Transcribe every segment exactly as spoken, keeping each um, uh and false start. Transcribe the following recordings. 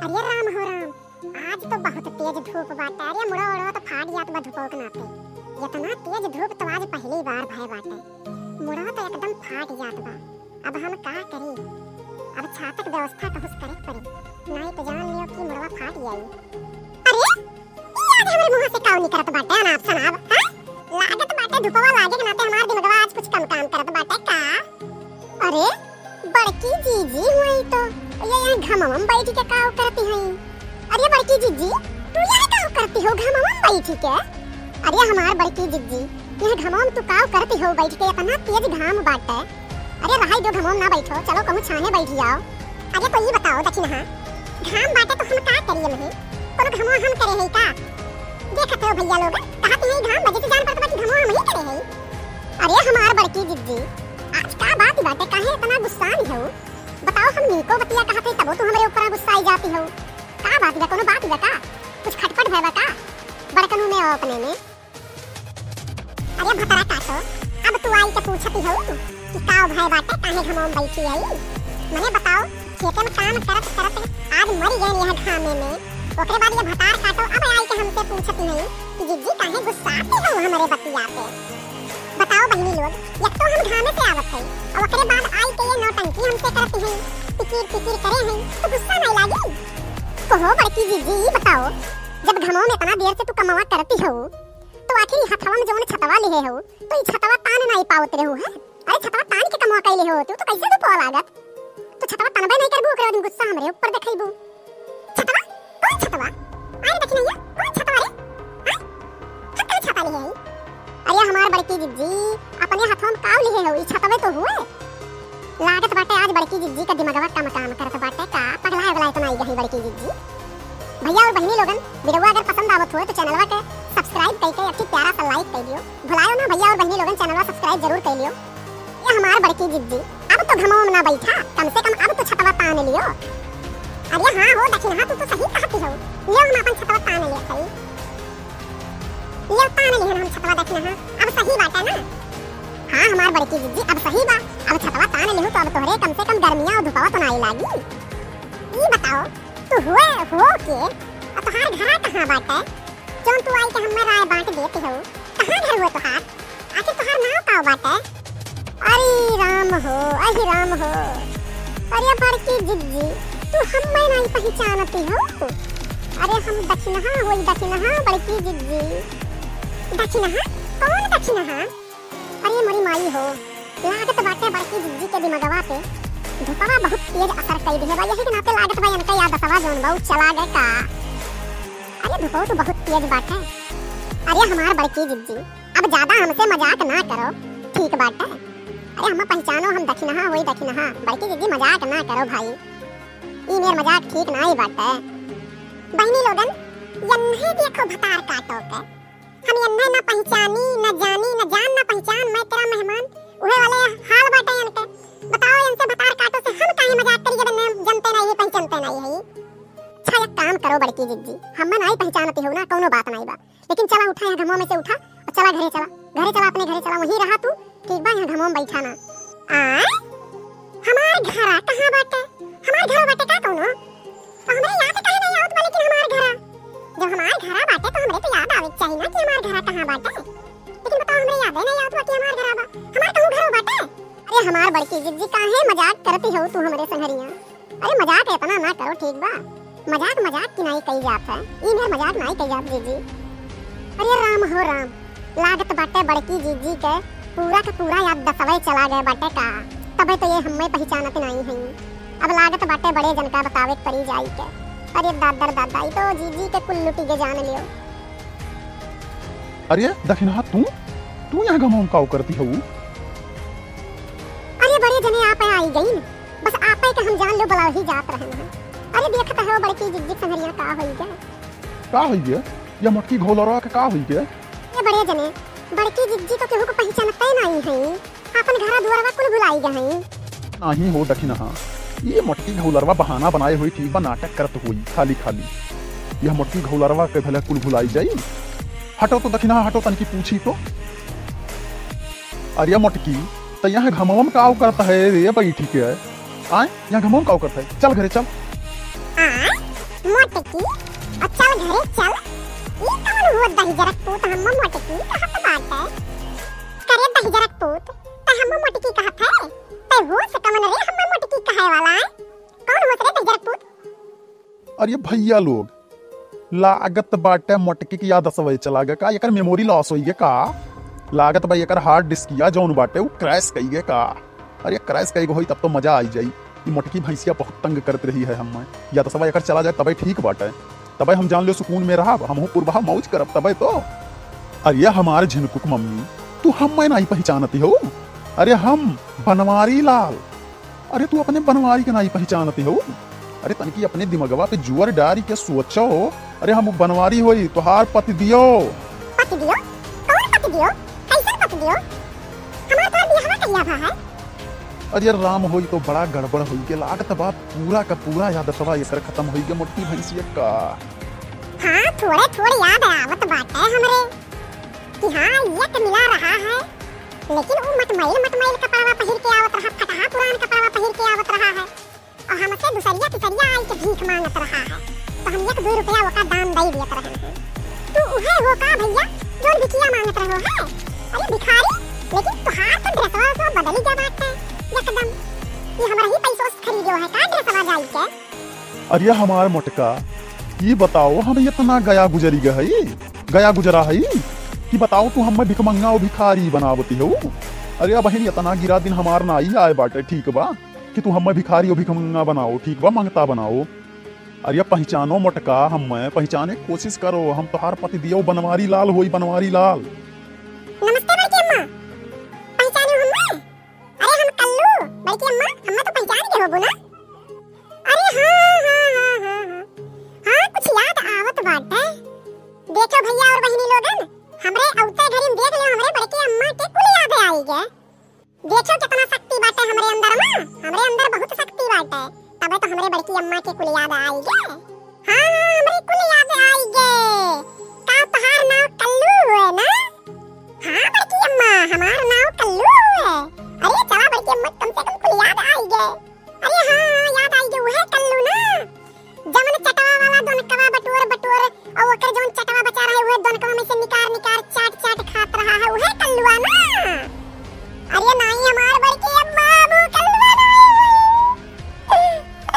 अरे राम हो राम, आज तो बहुत तेज धूप बाटे। अरे मुड़ा उड़वा तो फाट जात बा धूपों के नाते। इतना तेज धूप तो आज पहली बार भय बाटे। मुड़ा तो एकदम फाट जात बा। अब हम का करी? अब छातक व्यवस्था कहूस करे पड़ी, नहीं तो जान लियो कि मुड़वा फाट जाई। अरे ई आज हमरे मुंह से काऊ निकरत बाटे अनाप शनाप, हां? लागत बाटे धूपवा लागे के नाते हमार दिमागवा आज कुछ कम काम करत बाटे का? अरे बड़की जीजी हुई तो ये यहाँ घमम बैठी के काऊ करती हैं। अरे बड़की जीजी, तू यहाँ काऊ करती हो घमम बैठी के? अरे हमार बड़की जीजी, यहाँ घमम तू काऊ करती हो बैठ के? इतना तेज घाम बाटे। अरे रहाई दो घमम ना बैठो, चलो कहूँ छाने बैठ जाओ। अरे तो ये बताओ दक्षिण हाँ, घाम बाटे तो हम का करिए नहीं? कोनो घमो हम करे है का? देखते हो भैया लोग, कहते हैं घाम बजे से जान पड़ता कि घमो हम ही करे है। अरे हमार बड़की जीजी, आज का बात बाटे काहे इतना गुस्सा नहीं हो? बताओ हम नीको बतिया कहते तब तो हमरे ऊपर गुस्सा आई जाती हो। का बात है? कोनो बात है का? कुछ खटपट भैबा का? बड़कनू में और अपने में? अरे भतरा काटो, अब तू आई के पूछती हो कि काऊ भाई बाटे काहे घमों बैठी आई? मने बताओ, खेते में काम करत करत आज मर गए यह घामे में। ओकरे बाद ये भतार काटो, अब आई के हमसे पूछती नहीं कि जीजी काहे गुस्साती हो हमरे बतिया पे? बताओ बहनी लोग, एक तो हम घामे से आवत है और ओकरे बाद आई के ये नौटंकी हमसे करती हैं, टिकिर टिकिर करे हैं, तो गुस्सा नहीं लागी? कहो बड़की जीजी बताओ, जब घमों में इतना देर से तू कमावा करती हो तो आखिर हथवा में जौन छतवा लिए हो तो ई छतवा तान नहीं पावत रहो है? अरे छतवा तान के कमावा कैले हो तू तो कैसे तू पाव लागत? तो छतवा तनबे नहीं करबू, ओकरे दिन गुस्सा हमरे ऊपर देखैबू। छतवा? कौन छतवा? आरे देखी नहीं कौन छतवा रे? हां हत्ता छता लिए है? अरे हमार बड़की जीजी, अपने हाथों में काऊ लिए हो? ई छतवे तो हुए। लागत बाटे आज बड़की जीजी का दिमागवा काम काम करत बाटे का? पगला गला तो नहीं गई बड़की जीजी। भैया और बहनी लोगन, वीडियो अगर पसंद आवत हो तो चैनलवा के सब्सक्राइब करके अच्छी प्यारा सा लाइक कर दियो। भुलायो ना भैया और बहनी लोगन, चैनलवा सब्सक्राइब जरूर कर लियो। ये हमार बड़की जीजी, अब तो घमों में ना बैठा, कम से कम अब तो छतवा तान लियो। अरे हां हो दक्षिण हां, तू तो सही कहती हो। लियो हम अपन छतवा तान लियो सही। लियो तान लियो हम छतवा दक्षिण हां, अब सही बात है ना? हां हमार बड़की जीजी, अब सही बा। अब छतवा तान लियो तो अब तोहरे कम से कम गर्मियां और धुपवा तो नहीं लागी। ई बताओ, तू हुए हो के और तोहार घर कहां बाटे? जोन तू आई के हमें राय बांट देती हो, कहां घर हुए तोहार? आखिर तोहार नाम का बाटे? अरे राम हो, अहि राम हो। अरे बड़की जीजी, तू हमें नहीं पहचानती हो? अरे हम दक्षिणहा होई दक्षिणहा बड़की जीजी। दक्षिणहा? कौन दक्षिणहा? अरे मोरी माई हो, लागत बाटे बड़की जीजी के दिमागवा पे धुपवा बहुत तेज असर कई दिले बा। यही के नाते लागत बा इनका याद सवा जोन बहुत चला गए का? अरे धुपवा तो बहुत तेज बाटे। अरे हमार बड़की जीजी, अब ज्यादा हमसे मजाक ना करो, ठीक बाटे? अरे हम पहचानो हम दक्षिणहा होई दक्षिणहा बड़की जीजी, मजाक ना करो भाई। ई मेर मजाक ठीक नहीं बाटे। बहनी लोगन, यन्हे देखो भतार काटो के, हम यन्हे ना पहचानी ना जानी ना जान ना पहचान, मैं तेरा मेहमान उहे वाले हाल बाटे इनके। बताओ इनसे भतार काटो से हम काहे मजाक करिए? बन्ने जनते नहीं पहचानते नहीं है। अच्छा एक काम करो बड़की जीजी, हम नहीं पहचानती हो ना, कोनो बात नहीं बा, लेकिन चला उठा यहाँ घमों में से उठा और चला घरे चला, घरे चला अपने घरे चला, वहीं रहा तू ठीक बा? यहाँ घमों में बैठा ना। आ हमार घर कहां बाटे? हमार घर बाटे का कोनो? तो हमरे याद काहे नहीं आवत बा? लेकिन हमार घर जब हमार घर बाटे तो हमरे तो याद आवे चाहिए ना कि हमार घर कहां बाटे। लेकिन बताओ हमरे याद नहीं आवत बा कि हमार घर बा। हमार कहूं घर बाटे? अरे हमार बड़की जीजी, काहे मजाक करती हो तू हमरे संगरिया? अरे मजाक इतना ना करो ठीक बा? मजाक मजाक की नहीं कही जात है, ई मेर मजाक नहीं कही जात जीजी। अरे राम हो राम, लागत बाटे बड़की जीजी के पूरा का पूरा याद दसवे चला गए बाटे का? तबे तो ये हमें पहचानत नहीं है। अब लागत बाटे बड़े जन का बतावे पड़ी जाई के। अरे दादर दादा, ई तो जीजी के कुल लुटी के जान लियो। अरे दक्षिणहा, तू तू यहाँ घमों काऊ करती हो? अरे बड़े जने आप आई गई, बस आप के हम जान लो बुला ही जात रहे हैं। अरे देखत हो बड़की जीजी संगरिया का होई गे? का होई गे? ये मटकी घोलरवा के का होई गे? ये बड़े जने बड़की जीजी तो केहू को पहचानते नहीं है, अपन घर दुआरवा कुल भुलाई गए हैं। नहीं हो दक्षिणहा, ये मटकी घोलरवा बहाना बनाए हुई ठीक बा, नाटक करत हुई खाली खाली। यह मटकी घोलरवा के भले कुल भुलाई जाई। हटो तो दक्षिणहा, हटो तनकी पूछी तो। अरे मटकी, तो यहाँ घमों में काऊ करता है रे बैठी के? आए यहाँ घमों काऊ करता है? चल घरे चल। आ मोटकी और चल घरे चल। ई कौन हो दही जरक पूत हम मोटकी कहत बाटे। करे दही जरक पूत त हम मोटकी कहत है। ते हो से कमन रे हम मोटकी कहे वाला है। कौन हो रे दही जरक पूत? अरे भैया लोग लागत बाटे मोटकी की याद असवय चला गे का एकर मेमोरी लॉस होई गे का। लागत भाई एकर हार्ड डिस्क या जौन बाटे वो क्रैश कई गे का। अरे क्रैश कई गो होई तब तो मजा आई जाई। ये मोटकी भैंसिया बहुत तंग करत रही है हम या तो सब एकर चला जाए तबे ठीक बाटे। तबे हम जान लो सुकून में रहा हम पूर्वा मौज करब तबे तो। अरे हमारे झिनकुक मम्मी तू हम मैं नहीं पहचानती हो। अरे हम बनवारी लाल। अरे तू अपने बनवारी के नहीं पहचानती हो। अरे तनकी अपने दिमागवा पे जुअर डारी के सोचो। अरे हम बनवारी होई तोहार पति दियो। पति दियो? कौन पति दियो? कैसे पति दियो? हमार तो बियाह कइया भा है। अरे राम होई तो बड़ा गड़बड़ होई के लागत बात पूरा का पूरा याद सवा एकर खत्म होई के मोटकी भैंसिया का। हां थोड़े थोड़े याद आवत बाटे हमरे कि हां ये के मिला रहा है। लेकिन वो मटमैल मटमैल कपड़ा पहिर के आवत रहा फटहा पुरान कपड़ा पहिर के आवत रहा है और हमसे दूसरिया तीसरिया आई के भीख मांगत रहा है। तो हम एक दो रुपया ओका दाम दई दियत रहे हैं। तू उहे हो का भैया जोन भिखिया मांगत रहो है? अरे भिखारी लेकिन तोहार तो ड्रेसवा सो बदली जा बाटे एकदम। ये हमरा ही पैसों से खरीदो है का ड्रेसवा जाई के? अरे हमार मोटका ये बताओ हम इतना गया गुजरी गई गया गुजरा है कि बताओ तू हम भिखमंगा और भिखारी बनावती हो। अरे बहन इतना गिरा दिन हमार ना ही आए बाटे ठीक बा कि तू हम भिखारी और भिखमंगा बनाओ ठीक बा मंगता बनाओ। अरे पहचानो मोटका हम पहचाने की कोशिश करो हम तोहार पति दियो बनवारी लाल होई बनवारी लाल। नमस्ते बड़की अम्मा पहचानो हम? अरे हम कल्लू बड़की अम्मा हम तो पहचान के होबो ना। अरे हां हां हां हां हां कुछ याद आवत बाटे। देखो भैया और बहनी लोगन हमरे औते घरी देख ले हमरे बड़की अम्मा के कुल याद आई गे। देखो कितना शक्ति बाटे हमरे अंदर में। हमरे अंदर बहुत शक्ति बाटे तबे तो हमरे बड़की अम्मा के कुल याद आई गे। हां हमरे कुल याद आई गे। का तोहार नाम कल्लू है ना? हां बड़की अम्मा हमार नाम कल्लू है। अरे चला बड़की अम्मा कम से कम कुल याद आई गे। अरे हां याद आई गे वह कल्लू ना जमन चटवा वाला दोनकवा बटोर बटोर और ओकर जोन चटवा बचा रहे वह दोनकवा में से निकार निकार चाट चाट खात रहा है वह कल्लुआ ना। अरे नहीं हमार बड़की अम्मा वो कल्लुआ नहीं।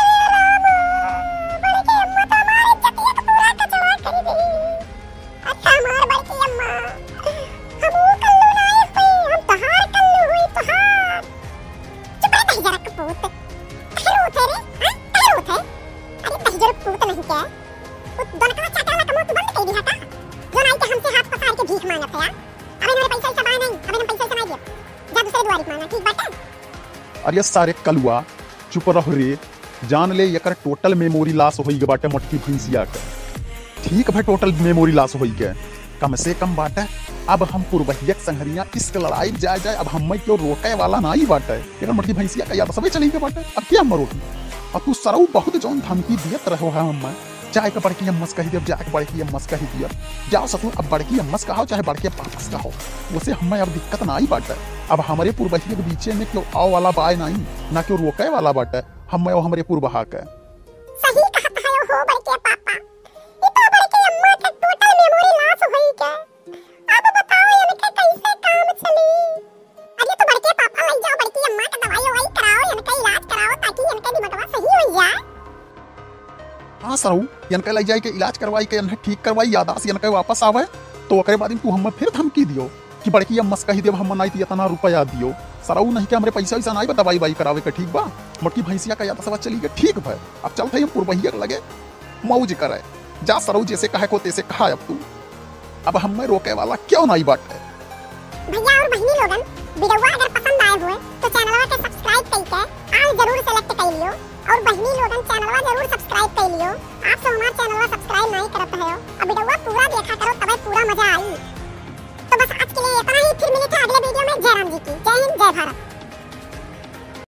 बड़की अम्मा तो हमारी इज्जत एक पूरा कचरा कर दी। अच्छा हमार बड़की अम्मा हम वो कल्लू नहीं हुई हम तोहार कल्लू हुई तोहार। चुप रह दही जरक पूत खैर उठे रे हां खैर उठे। अरे दही जरक पूत नहीं क्या वो दोनकवा चाटा वाला कमो तू बंद कर दी हटा जो नहीं के हमसे हाथ पसार के भीख मांगत है। अबे मेरे पैसा सब नहीं अबे हम पैसा नहीं दिए जा दूसरे द्वारी मांगा ठीक बात है। अरे सारे कलुआ चुप रहो रे जान ले एकर टोटल मेमोरी लॉस होई गे बाटे मोटकी भैंसिया के। ठीक भाई टोटल मेमोरी लॉस होई गे कम से कम बाटे। अब हम पुरवहियक संहरिया इसके लड़ाई जाए जाए अब हम क्यों रोके वाला ना ही बाटे। एकर मोटकी भैंसिया का याद सबे चली के बाटे अब क्या मरोगी। अब तू सरऊ बहुत जौन धमकी दियत रहो है हम चाहे के बड़की अम्मस कही दियो जाके बड़की अम्मस कही दियो जाओ ससुर अब बड़की अम्मस कहो चाहे बड़के पापस कहो उसे हमें अब दिक्कत ना ही बाटे। अब हमारे पूर्वहिया के बीच में क्यों आओ वाला बाय नहीं ना क्यों रोके वाला बाटे हम हमारे पूर्वहा के। सही कहत है हो बड़के पापा ये तो बड़की अम्मा के टोटल मेमोरी लॉस होई के। अब बताओ इनके कैसे काम चली। अरे तो बड़के पापा ले जाओ बड़की अम्मा का दवाई ववाई कराओ इनका इलाज कराओ ताकि इनका दिमागवा सही हो जाए। हाँ सरऊ इनके ले जाए के इलाज करवाई के इन्हें ठीक करवाई यादाश्त इनके वापस आवे तो ओकरे बाद तू हम फिर धमकी दियो कि बड़की अम्मस कही देव हम नहीं इतना रुपया दियो। सरऊ नहीं के हमरे पैसा वैसा नहीं दवाई वाई करावे के ठीक बा मोटकी भैंसिया का याद सब चली गए ठीक भाई अब चलते हम पूर्वहिया लगे मौज करे जा सरऊ जैसे कहे को तैसे कहा अब तू अब हमें रोके वाला क्यों नहीं बाटे। भैया और बहनी लोगन वीडियो अगर पसंद आए हुए तो चैनलवा के सब्सक्राइब करके आल जरूर सेलेक्ट कर लियो और बहनी लोगन चैनलवा जरूर सब्सक्राइब कर लियो। आप सब हमारा चैनलवा सब्सक्राइब नहीं करते हो अब वीडियो पूरा देखा करो तब पूरा मजा आई। तो बस आज के लिए इतना ही फिर मिलते हैं अगले वीडियो में। जय राम जी की जय हिंद जय भारत।